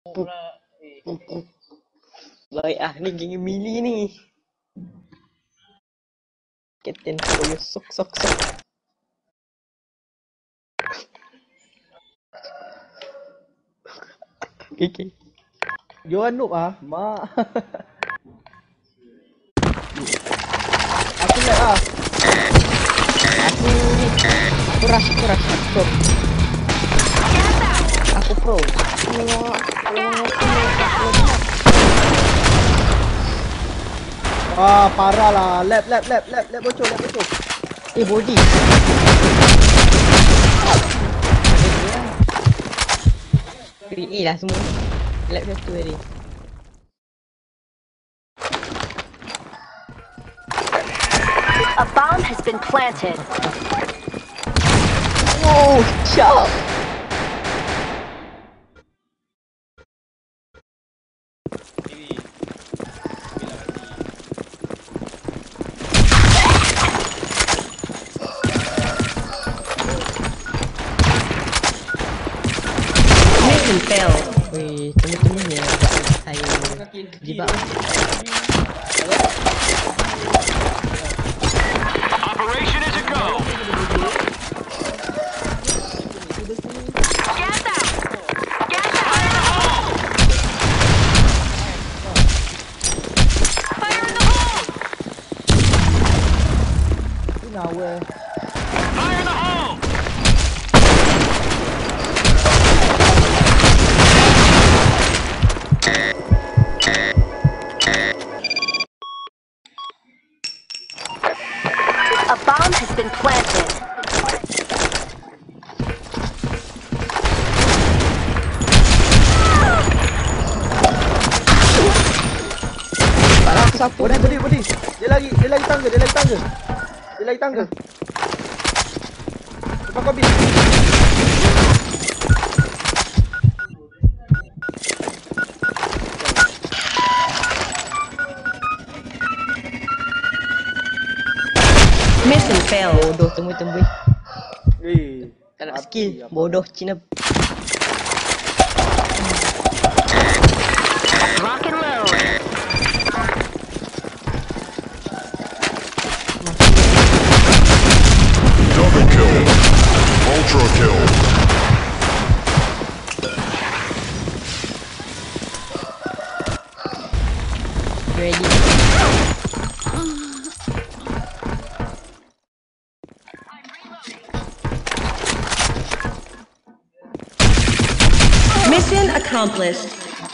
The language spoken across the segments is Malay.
Baik ah, ni geng mili ni. Kapten koyo sok. Okay. Johan noob ah, mak. Aku lag ah. Aku rush pro. Aku pro. Ah, parah lah. Lap bocor. Body. Create lah semua. Lap satu tadi. A bomb has been planted. Oh, sharp. Mission failed. Weh, temu-temunya buat saya jebak. Operation is a go. Gas out. Fire in the hole. Nawe. Fire in the hole. A bomb has been planted. Siapa Body. Dia lagi tangga. Lepas kau habis. Mission failed. bodoh temu-temu. Eh, Tak nak mati skill. apa. Bodoh Cina. Rock and load. Double kill. Ultra kill. Ready. Mission accomplished.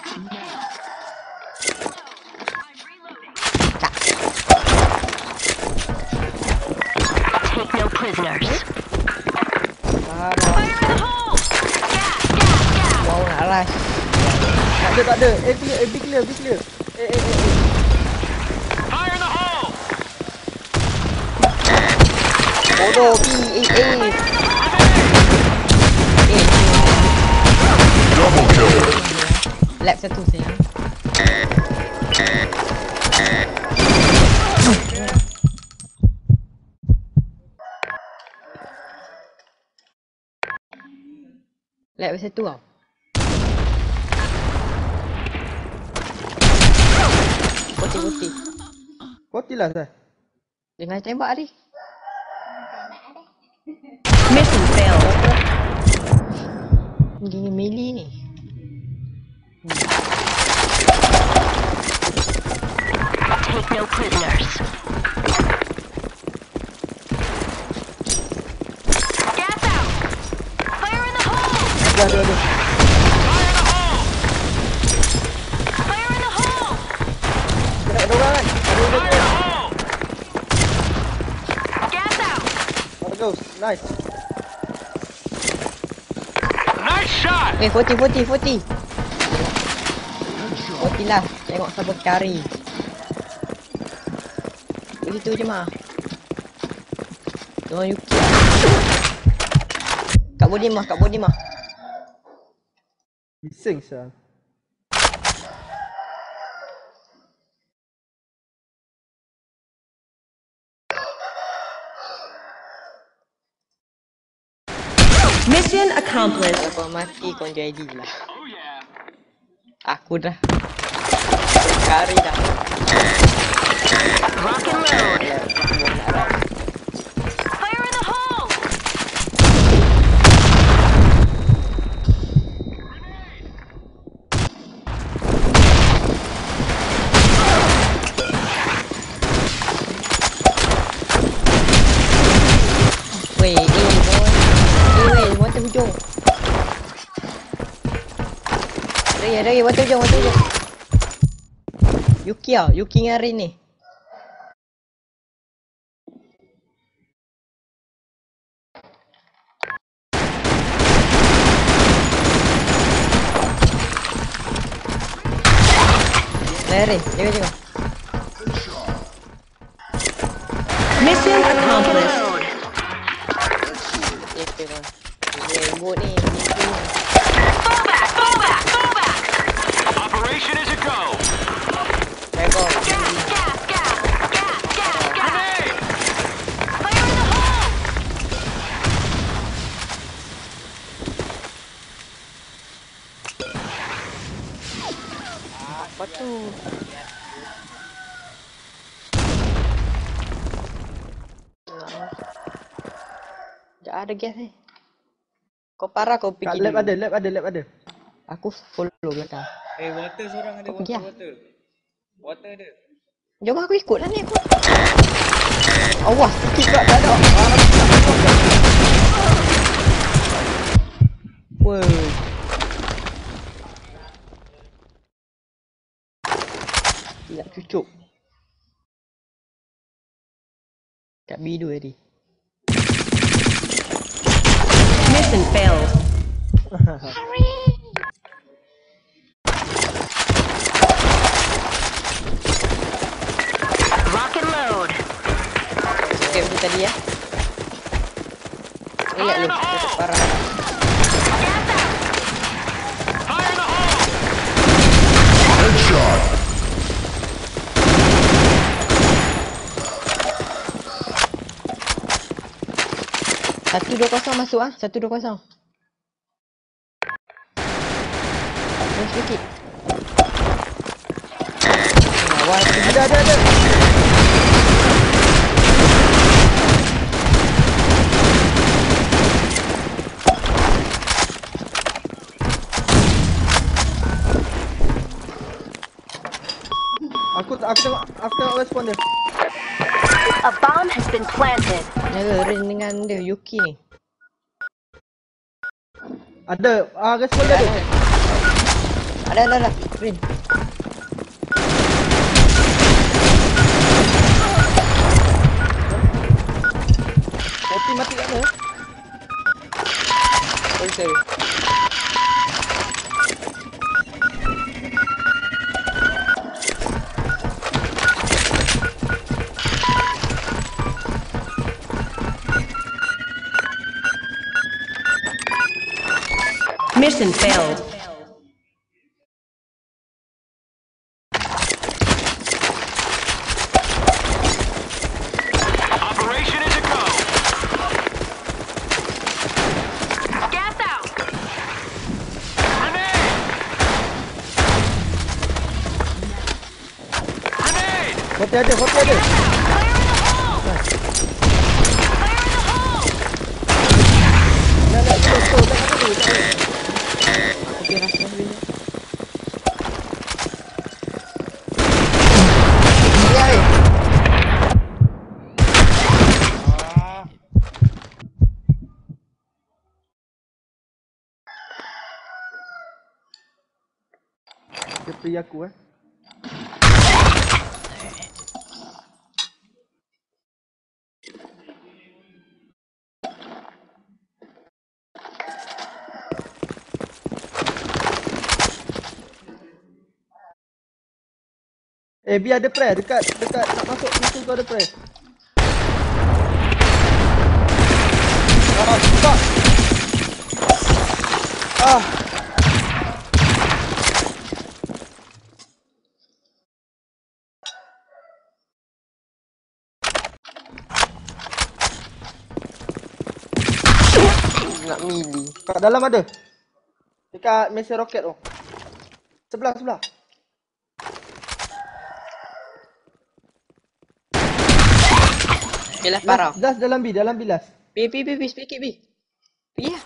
Take no prisoners. Parah. Fire in the hole. Gas. Wow, nak rush. Tak ada. Be clear. Fire in the hole. Bodoh Double kill. Lap satu sayang. Lap satu tau. Putih. Koti lah saya. Jangan tembak ni. Mission failed. Gini melee ni. Take no prisoners. Gas out. Fire in the hole. Ada. Fire in the hole. Kena ada orang kan? Fire in the hole. Gas out. Ada ghost. Nice. Nice shot. 40 lah. Tengok siapa carry. Begitu je mah. Tuan Yuki. Kat body mah. Bising sah. Mission accomplished. Kalau kau mati kau jadi lah. Oh yeah. Aku dah. Kari dah. Rock and load. Fire in the hole! Weh, water hujung. Ray, water hujung. Yuki dengan Ray ni. Ray, jaga. Mission accomplished. Rembut ni. Fall back! Operation is a go. Go. Gas! Grenade! Fire in the hole! Apa tu? Tak ada gas ni. Kau parah kau Kat pergi lab dulu. ada. Aku follow belakang. Water seorang ada Kau pergi lah. Water ada. Jom aku ikut lah ni aku. Awas, sikit kat tak ada. Woi. Tidak cucuk. Kat B2 tadi. Mission failed. Rock and load. Okay, macam tadi ya. Relax lu, kita parah. Fire in the hole! Headshot. Satu 2-0 masuk ah. 1-2-0. Terus sikit. Awal Ada. Aku tengok respon dia. A bomb has been planted. jaga Rin dengan dia Yuki ni. Ada respon dia tu. Ada Rin. Kopi mati kat mana? Sorry. Mission failed. Operation is a go. Gas out! Grenade! Grenade! Kopi ada. Fire in the hole! Fire in the hole! Nak tu. Okey rasa Rin. Dia free aku biar ada press dekat nak masuk pintu tu ada press. Stop. Nak mili. Kat dalam ada. Dekat mesin roket tu. Sebelah. Okay lah, parah. Last dalam B last. B, sedikit B. Pergi lah.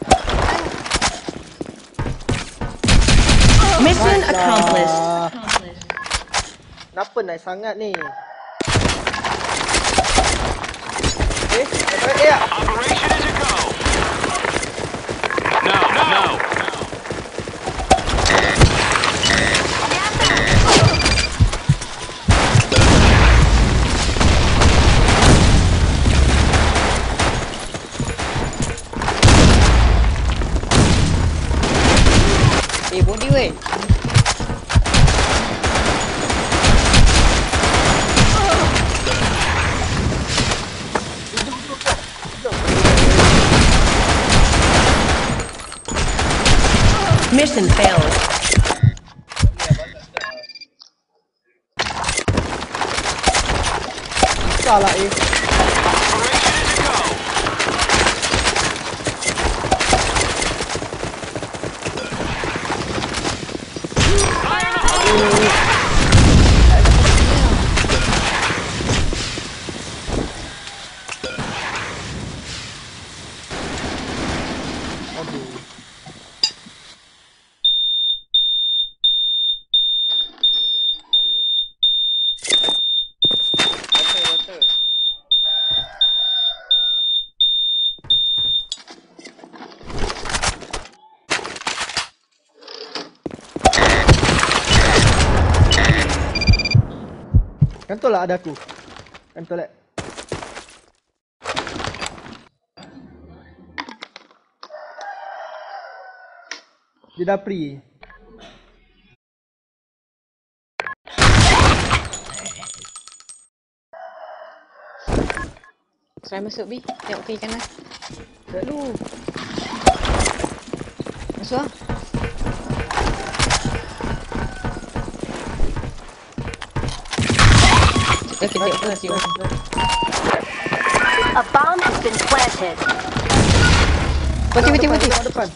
Mission accomplished. Kenapa naik sangat ni? Ya. Operation is a go. No. Body weh. Mission failed. Salah Water. Kantol lah ada aku. Kantol lah. Dia dah pre. Saya masuk B. Tengok kiri kanan. Tak lu. Masuk lah. Kita tengok first you. A bomb has been planted. Putih. Tengok depan.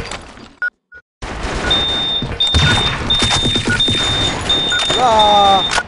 Wah.